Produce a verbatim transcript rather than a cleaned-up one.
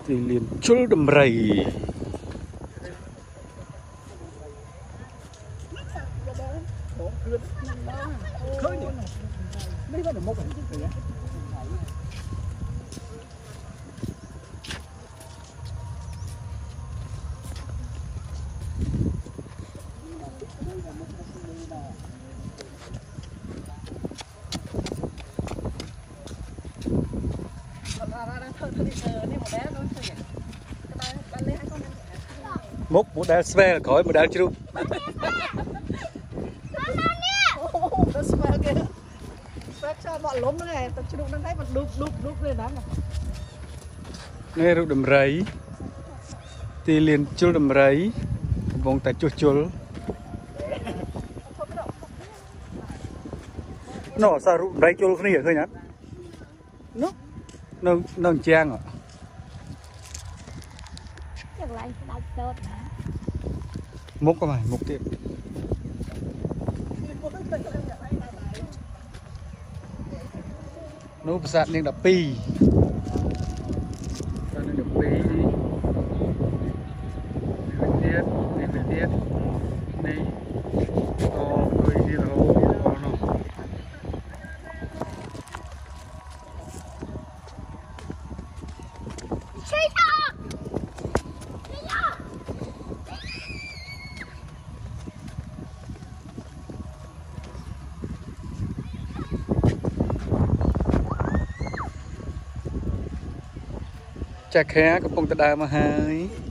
Thì liền chul đầm rầy. Múc một đá spare khỏi một đá chụp. Nghe rụt đầm rấy. Thì liền chul đầm rấy. Vòng tại chul chul. Nó sao rụt rấy chul cái này thôi nhá. Nó nó nó trang à. Múc có mày, múc tiếp. Nó sạt nên là pi. Sạt nên là pi. Đi tiếp, đi về tiếp. Đi. Ô, tôi đi đâu, đâu nó. Chà khá có bông ta đà mà hai